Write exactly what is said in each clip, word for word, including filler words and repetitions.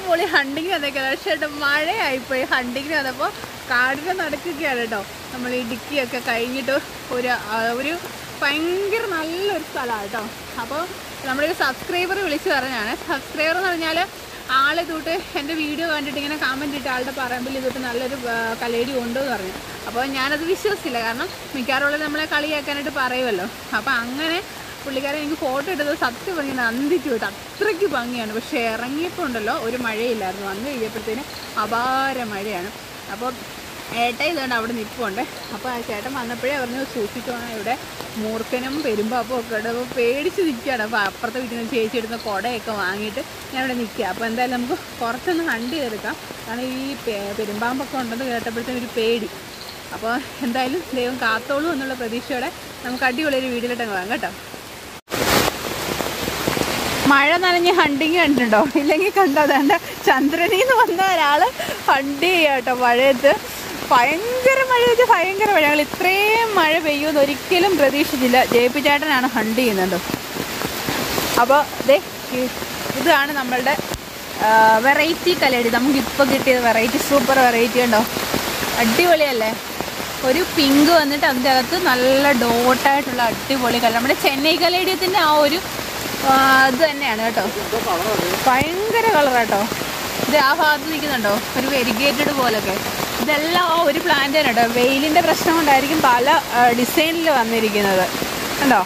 അടിപൊളി ഹണ്ടിങ് വന്നേക്കാം. പക്ഷേ കേട്ടോ മഴയായിപ്പോയി. ഹണ്ടിങ്ങിന് വന്നപ്പോൾ കാടിൻ്റെ നടക്കുകയാണ് കേട്ടോ. നമ്മൾ ഈ ഡിക്കിയൊക്കെ കഴിഞ്ഞിട്ട് ഒരു ഒരു ഭയങ്കര നല്ലൊരു സ്ഥലമാണ് കേട്ടോ. അപ്പോൾ നമ്മളൊരു സബ്സ്ക്രൈബർ വിളിച്ച് പറഞ്ഞാണ്. സബ്സ്ക്രൈബർ എന്ന് പറഞ്ഞാൽ ആളെ തൊട്ട് എൻ്റെ വീഡിയോ കണ്ടിട്ട് ഇങ്ങനെ കമൻറ്റ് ഇട്ട് ആളുടെ പറമ്പിൽ തൊട്ട് നല്ലൊരു കലേഡി ഉണ്ടെന്ന് പറഞ്ഞു. അപ്പോൾ ഞാനത് വിശ്വസിച്ചില്ല. കാരണം മിക്കവാറുള്ളത് നമ്മളെ കളിയാക്കാനായിട്ട് പറയുമല്ലോ. അപ്പോൾ അങ്ങനെ പുള്ളിക്കാരൻ എനിക്ക് ഫോട്ടോ എടുത്തത് സത്യം പറഞ്ഞ് നന്ദിച്ചു പോയിട്ട് അത്രയ്ക്ക് ഭംഗിയാണ്. പക്ഷേ ഇറങ്ങിയപ്പോൾ ഉണ്ടല്ലോ ഒരു മഴയില്ലായിരുന്നു. വന്നു കഴിഞ്ഞപ്പോഴത്തേന് അപാര മഴയാണ്. അപ്പോൾ ഏട്ടൻ ഇതുകൊണ്ട് അവിടെ നിൽപ്പുണ്ട്. അപ്പോൾ ആ ചേട്ടൻ വന്നപ്പോഴേ പറഞ്ഞു സൂക്ഷിച്ചോണം, ഇവിടെ മൂർഖനും പെരുമ്പാപ്പും ഒക്കെ ഉണ്ട്. അപ്പോൾ പേടിച്ച് നിൽക്കുകയാണ്. അപ്പോൾ അപ്പുറത്തെ വീട്ടിൽ നിന്ന് ചേച്ചി എടുത്ത കുടയൊക്കെ വാങ്ങിയിട്ട് ഞാൻ ഇവിടെ നിൽക്കുക. അപ്പോൾ എന്തായാലും നമുക്ക് കുറച്ചൊന്ന് ഹണ്ട് ചെയ്തെടുക്കാം. കാരണം ഈ പെരുമ്പാമ്പൊക്കെ ഉണ്ടെന്ന് കേട്ടപ്പോഴത്തേനും ഒരു പേടി. അപ്പോൾ എന്തായാലും ദൈവം കാത്തോളൂ എന്നുള്ള പ്രതീക്ഷയോടെ നമുക്ക് അടിപൊളിയൊരു വീഡിയോയിലിട്ടങ്ങ് വാങ്ങാം കേട്ടോ. മഴ നനഞ്ഞ് ഹണ്ടിങ് കണ്ടിട്ടുണ്ടോ? ഇല്ലെങ്കിൽ കണ്ടോ അതാണ്ട് ചന്ദ്രനിൽ നിന്ന് വന്ന ഒരാൾ ഹണ്ട് ചെയ്യുക കേട്ടോ മഴയത്ത്. ഭയങ്കര മഴ വെച്ചാൽ ഭയങ്കര മഴ. ഞങ്ങൾ ഇത്രയും മഴ പെയ്യുമെന്ന് ഒരിക്കലും പ്രതീക്ഷിച്ചില്ല. ജയിപ്പി ചേട്ടനാണ് ഹണ്ട് ചെയ്യുന്നത്. അപ്പോൾ ദേ ഇതാണ് നമ്മളുടെ വെറൈറ്റി കലേഡി. നമുക്കിപ്പോൾ കിട്ടിയത് വെറൈറ്റി സൂപ്പർ വെറൈറ്റി ഉണ്ടോ, അടിപൊളിയല്ലേ. ഒരു പിങ്ക് വന്നിട്ട് അതിൻ്റെ അകത്ത് നല്ല ഡോട്ടായിട്ടുള്ള അടിപൊളി കളർ. നമ്മുടെ ചെന്നൈ കലേഡിയത്തിൻ്റെ ആ ഒരു ഇത് തന്നെയാണ് കേട്ടോ. ഭയങ്കര കളറാട്ടോ. ഇത് ആ ഭാഗത്ത് നിൽക്കുന്നുണ്ടോ ഒരു വെരിഗേറ്റഡ് പോലൊക്കെ. ഇതെല്ലാം ആ ഒരു പ്ലാന്റ് തന്നെ കേട്ടോ. വെയിലിൻ്റെ പ്രശ്നം കൊണ്ടായിരിക്കും പല ഡിസൈനിൽ വന്നിരിക്കുന്നത് കണ്ടോ.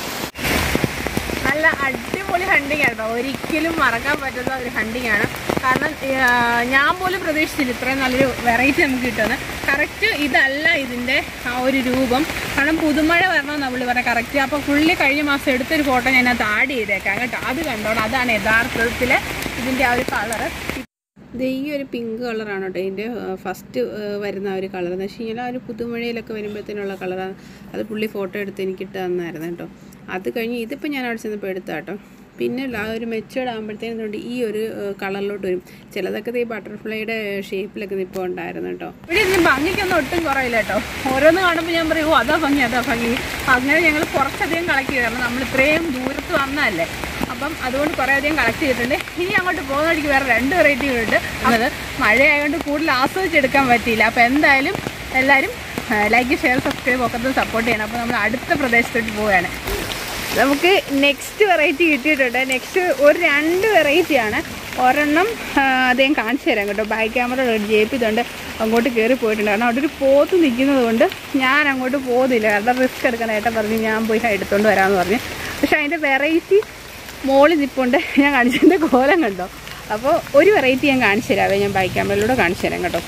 നല്ല അടിപൊളി ഹണ്ടിങ് ആണ് കേട്ടോ. ഒരിക്കലും മറക്കാൻ പറ്റുന്ന ഒരു ഹണ്ടിങ് ആണ്. കാരണം ഞാൻ പോലും പ്രതീക്ഷിച്ചില്ല ഇത്രയും നല്ലൊരു വെറൈറ്റി നമുക്ക് കിട്ടുമെന്ന്. കറക്റ്റ് ഇതല്ല ഇതിൻ്റെ ആ ഒരു രൂപം. കാരണം പുതുമഴ വരണമെന്ന് നമ്മൾ പറഞ്ഞാൽ കറക്റ്റ്. അപ്പോൾ പുള്ളി കഴിഞ്ഞ മാസം എടുത്തൊരു ഫോട്ടോ ഞാൻ അത് ആഡ് ചെയ്തേക്കാം കേട്ടോ. അത് കണ്ടോണം. അതാണ് യഥാർത്ഥത്തിൽ ഇതിൻ്റെ ആ ഒരു കളറ്. ഇത് ഈ ഒരു പിങ്ക് കളറാണ് കേട്ടോ ഇതിൻ്റെ ഫസ്റ്റ് വരുന്ന ആ ഒരു കളർ. എന്ന് വെച്ച് കഴിഞ്ഞാൽ ആ ഒരു പുതുമഴയിലൊക്കെ വരുമ്പോഴത്തേനുള്ള കളറാണ്. അത് പുള്ളി ഫോട്ടോ എടുത്ത് എനിക്കിട്ട് തന്നായിരുന്നു കേട്ടോ. അത് കഴിഞ്ഞ് ഇതിപ്പോൾ ഞാൻ അവിടെ ചെന്നപ്പോൾ എടുത്താൽ കേട്ടോ. പിന്നെ ആ ഒരു മെച്ചേർഡ് ആകുമ്പോഴത്തേനും ഈ ഒരു കളറിലോട്ട് വരും. ചിലതൊക്കെ ഈ ബട്ടർഫ്ലൈയുടെ ഷേപ്പിലൊക്കെ ഇപ്പോൾ ഉണ്ടായിരുന്നു കേട്ടോ. ഇവിടെ ഇതിന് ഭംഗിക്കൊന്നും ഒട്ടും കുറയില്ല കേട്ടോ. ഓരോന്ന് കാണുമ്പോൾ ഞാൻ പറയും ഓ അതാ ഭംഗി അതാ ഭംഗി. അങ്ങനെ ഞങ്ങൾ കുറച്ചധികം കളക്ട് ചെയ്തു. കാരണം നമ്മൾ ഇത്രയും ദൂരത്ത് വന്നതല്ലേ. അപ്പം അതുകൊണ്ട് കുറേ അധികം കളക്ട് ചെയ്തിട്ടുണ്ട്. ഇനി അങ്ങോട്ട് പോകുന്ന വഴിക്ക് വേറെ രണ്ട് വെറൈറ്റികളുണ്ട്. അത് മഴയായതുകൊണ്ട് കൂടുതൽ ആസ്വദിച്ചെടുക്കാൻ പറ്റിയില്ല. അപ്പോൾ എന്തായാലും എല്ലാവരും ലൈക്ക് ഷെയർ സബ്സ്ക്രൈബ് ഒക്കെ സപ്പോർട്ട് ചെയ്യണം. അപ്പോൾ നമ്മൾ അടുത്ത പ്രദേശത്തോട്ട് പോവുകയാണ്. നമുക്ക് നെക്സ്റ്റ് വെറൈറ്റി കിട്ടിയിട്ടുണ്ട്. നെക്സ്റ്റ് ഒരു രണ്ട് വെറൈറ്റിയാണ്. ഒരെണ്ണം അദ്ദേഹം കാണിച്ചു തരാം കേട്ടോ. ബാക്ക് ക്യാമറ ജെ പി ഇതുകൊണ്ട് അങ്ങോട്ട് കയറി പോയിട്ടുണ്ട്. കാരണം അവിടെ ഒരു പോത്ത് നിൽക്കുന്നത് കൊണ്ട് ഞാൻ അങ്ങോട്ട് പോകുന്നില്ല. കാരണം റിസ്ക് എടുക്കാനായിട്ട് പറഞ്ഞ് ഞാൻ പോയി എടുത്തുകൊണ്ട് വരാമെന്ന് പറഞ്ഞു. പക്ഷെ അതിൻ്റെ വെറൈറ്റി മോളിൽ നിൽപ്പുണ്ട്. ഞാൻ കാണിച്ചതിൻ്റെ കോലം കണ്ടോ. അപ്പോൾ ഒരു വെറൈറ്റി ഞാൻ കാണിച്ചു തരാവേ. ഞാൻ ബാക്ക് ക്യാമറയിലൂടെ കാണിച്ചു തരാം കേട്ടോ.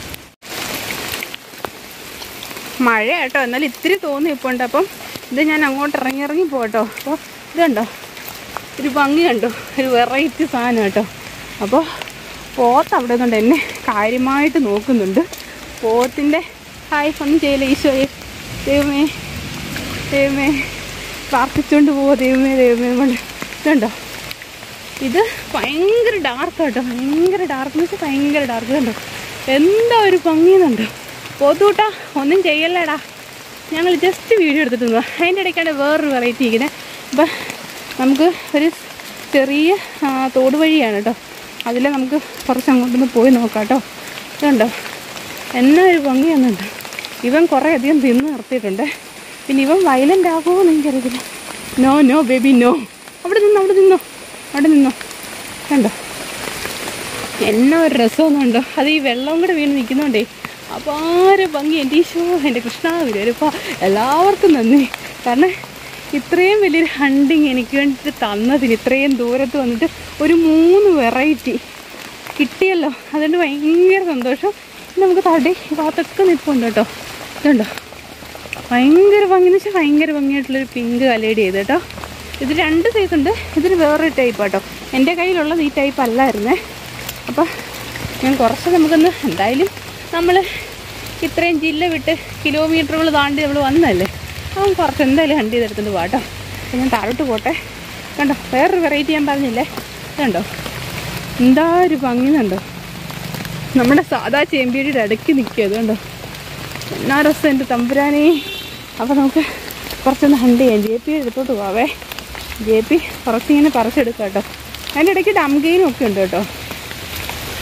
മഴ കേട്ടോ, എന്നാലും ഇത്തിരി തോന്നി ഇപ്പോൾ ഉണ്ട്. അപ്പം ഇത് ഞാൻ അങ്ങോട്ട് ഇറങ്ങി ഇറങ്ങി പോട്ടോ. അപ്പോൾ ഇതുണ്ടോ ഒരു ഭംഗി കണ്ടോ, ഒരു വെറൈറ്റി സാധനം കേട്ടോ. അപ്പോൾ പോത്ത് അവിടെ നിന്നുണ്ട് എന്നെ കാര്യമായിട്ട് നോക്കുന്നുണ്ട്. പോത്തിൻ്റെ ഹായ് ഒന്നും ചെയ്യില്ല. ഈശോയെ ദൈവമേ ദൈവമേ പ്രാർത്ഥിച്ചുകൊണ്ട് പോവോ ദൈവമേ ദൈവമേ കൊണ്ട്. ഇതുണ്ടോ ഇത് ഭയങ്കര ഡാർക്ക് കേട്ടോ. ഭയങ്കര ഡാർക്ക് എന്ന് വെച്ചാൽ ഭയങ്കര ഡാർക്ക് കണ്ടോ. എന്താ ഒരു ഭംഗിയെന്നുണ്ടോ. പോത്തൂട്ടാ ഒന്നും ചെയ്യല്ലേടാ. ഞങ്ങൾ ജസ്റ്റ് വീഡിയോ എടുത്തിട്ട് നിന്നു. അതിൻ്റെ ഇടയ്ക്കാണ് വേറൊരു വെറൈറ്റി ഇരിക്കുന്നത്. അപ്പം നമുക്ക് ഒരു ചെറിയ തോട് വഴിയാണ് കേട്ടോ. അതിൽ നമുക്ക് കുറച്ച് അങ്ങോട്ടൊന്ന് പോയി നോക്കാം കേട്ടോ. ഇതുണ്ടോ എന്നാ ഒരു ഭംഗിയൊന്നുണ്ട്. ഇവൻ കുറേ അധികം തിന്ന് നിർത്തിയിട്ടുണ്ട്. പിന്നെ ഇവൻ വയലൻ്റ് ആകുമോ എന്ന് എനിക്കറിയില്ല. No no baby no. അവിടെ നിന്നോ അവിടെ നിന്നോ അവിടെ നിന്നോ കണ്ടോ എന്നാ ഒരു രസമൊന്നുണ്ടോ. അത് ഈ വെള്ളം കൂടെ വീണ് നിൽക്കുന്നുണ്ടേ അപാര ഭംഗി. എൻ്റെ ഈശോ എൻ്റെ കൃഷ്ണ വിരപ്പോൾ എല്ലാവർക്കും നന്ദി. കാരണം ഇത്രയും വലിയൊരു ഹണ്ടിങ് എനിക്ക് വേണ്ടിയിട്ട് തന്നതിന് ഇത്രയും ദൂരത്ത് വന്നിട്ട് ഒരു മൂന്ന് വെറൈറ്റി കിട്ടിയല്ലോ. അതുകൊണ്ട് ഭയങ്കര സന്തോഷം. നമുക്ക് തടി ഭാഗത്തൊക്കെ നിൽപ്പുണ്ട് കേട്ടോ. ഇതുണ്ടോ ഭയങ്കര ഭംഗി എന്ന് വെച്ചാൽ ഭയങ്കര ഭംഗിയായിട്ടുള്ളൊരു പിങ്ക് കലേഡി ചെയ്ത് കേട്ടോ. ഇത് രണ്ട് സൈസ് ഉണ്ട്. ഇതിന് വേറൊരു ടൈപ്പ് കേട്ടോ. എൻ്റെ കയ്യിലുള്ളത് ഈ ടൈപ്പ് അല്ലായിരുന്നേ. അപ്പം ഞാൻ കുറച്ച് നമുക്കൊന്ന് എന്തായാലും നമ്മൾ ഇത്രയും ജില്ല വിട്ട് കിലോമീറ്ററുകൾ താണ്ടി നമ്മൾ വന്നതല്ലേ. അവൻ കുറച്ച് എന്തായാലും ഹണ്ട് ചെയ്തെടുത്തിട്ട് പോകാട്ടോ. അപ്പം ഞാൻ താഴോട്ട് പോട്ടെ. കണ്ടോ വേറൊരു വെറൈറ്റി ഞാൻ പറഞ്ഞില്ലേ. ഇതുണ്ടോ എന്താ ഒരു ഭംഗിന്നുണ്ടോ. നമ്മുടെ സാധാ ചേമ്പിയുടെ ഇടയ്ക്ക് നിൽക്കുക. അതുകൊണ്ടോ എന്നാ രസം എൻ്റെ തമ്പുരാനേ. അപ്പോൾ നമുക്ക് കുറച്ചൊന്ന് ഹണ്ട് ചെയ്യാം. ജെ പി എടുത്തോട്ട് പോവേ. ജെ പി കുറച്ചിങ്ങനെ പറിച്ചെടുക്കാം കേട്ടോ. അതിൻ്റെ ഇടയ്ക്ക് ഡംഗെയിനും ഒക്കെ ഉണ്ട് കേട്ടോ.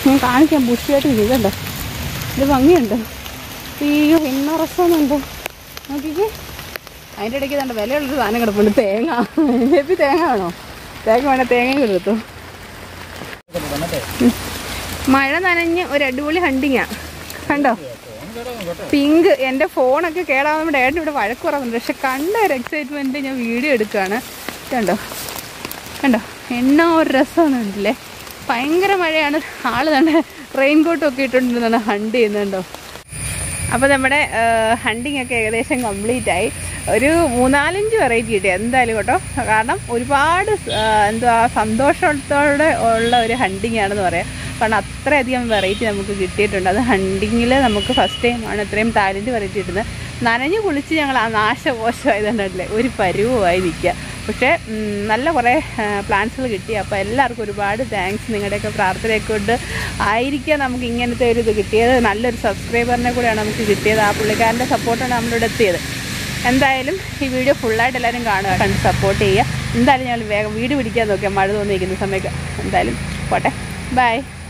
ഞാൻ കാണിക്കാം. ബുഷിയായിട്ട് ഇതുണ്ടോ, ഇത് ഭംഗിയുണ്ട്. അയ്യോ എന്നാ രസമുണ്ടോ നോക്കിക്കേ. അതിൻ്റെ ഇടയ്ക്ക് തന്നെ വിലയുള്ളൊരു സാധനം കിടപ്പുണ്ട്, തേങ്ങ. ഹെപ്പി തേങ്ങ ആണോ? തേങ്ങ വേണേൽ തേങ്ങയും കൊടുത്തു. മഴ നനഞ്ഞ് ഒരു അടിപൊളി ഹണ്ടിങ്ങാ കണ്ടോ. പിങ്ക്. എൻ്റെ ഫോണൊക്കെ കേടാവുമ്പോൾ ഏട്ടൻ ഇവിടെ വഴക്ക് പറയുന്നുണ്ട്. പക്ഷെ കണ്ട ഒരു എക്സൈറ്റ്മെൻറ്റ് ഞാൻ വീഡിയോ എടുക്കുകയാണ്. കണ്ടോ കണ്ടോ എന്നാ ഒരു രസമൊന്നുമില്ലേ. ഭയങ്കര മഴയാണ്. ആൾ തന്നെ റെയിൻ കോട്ടൊക്കെ ഇട്ടുകൊണ്ടിരുന്നാണ് ഹണ്ട് ചെയ്യുന്നുണ്ടോ. അപ്പോൾ നമ്മുടെ ഹണ്ടിങ് ഒക്കെ ഏകദേശം കംപ്ലീറ്റ് ആയി. ഒരു മൂന്നാലഞ്ച് വെറൈറ്റി കിട്ടി എന്തായാലും കേട്ടോ. കാരണം ഒരുപാട് എന്തുവാ സന്തോഷത്തോടെ ഉള്ള ഒരു ഹണ്ടിങ് ആണെന്ന് പറയാം. കാരണം അത്രയധികം വെറൈറ്റി നമുക്ക് കിട്ടിയിട്ടുണ്ട്. അത് ഹണ്ടിങ്ങിൽ നമുക്ക് ഫസ്റ്റ് ടൈമാണ് ഇത്രയും ടാലൻറ്റ് വെറൈറ്റി കിട്ടുന്നത്. നനഞ്ഞ് കുളിച്ച് ഞങ്ങൾ ആ നാശകോശമായതുകൊണ്ടല്ലേ ഒരു പരുവമായി നിൽക്കുക. പക്ഷേ നല്ല കുറേ പ്ലാന്റ്സുകൾ കിട്ടി. അപ്പോൾ എല്ലാവർക്കും ഒരുപാട് താങ്ക്സ്. നിങ്ങളുടെയൊക്കെ പ്രാർത്ഥനയൊക്കെ കൊണ്ട് ആയിരിക്കാം നമുക്ക് ഇങ്ങനത്തെ ഒരു ഇത് കിട്ടിയത്. നല്ലൊരു സബ്സ്ക്രൈബറിനെ കൂടെയാണ് നമുക്ക് കിട്ടിയത്. ആ പുള്ളിക്കാരൻ്റെ സപ്പോർട്ടാണ് നമ്മളിവിടെ എത്തിയത്. എന്തായാലും ഈ വീഡിയോ ഫുള്ളായിട്ട് എല്ലാവരും കാണുക, കണ്ട് സപ്പോർട്ട് ചെയ്യുക. എന്തായാലും ഞങ്ങൾ വേഗം വീട് പിടിക്കാൻ നോക്കിയാൽ മഴ തോന്നിയിരിക്കുന്ന സമയത്ത്. എന്തായാലും പോട്ടെ, ബൈ.